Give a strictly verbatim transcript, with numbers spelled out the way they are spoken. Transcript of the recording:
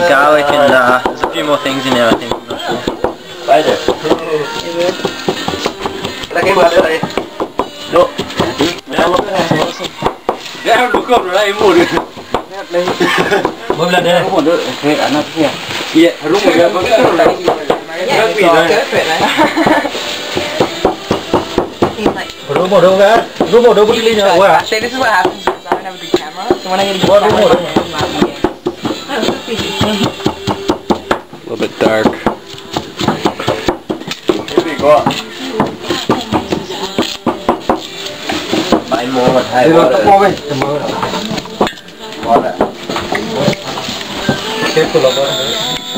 garlic and uh, there's a few more things in there, I think. I'm not sure. Spider. Lagi mana lagi? No. Dia bukan orang ibu dia. Boleh dah. Ibu dia, eh anak dia. Iya, rumah dia betul lagi. Lagi dah. Rumah dong kan? Rumah dong begini nya. Wah. Say this is what happens because I don't have a good camera. So when I get a What good camera, rumah? I'm not eating. A little bit dark. Here we go. Buy more but high water. Water. Careful about it.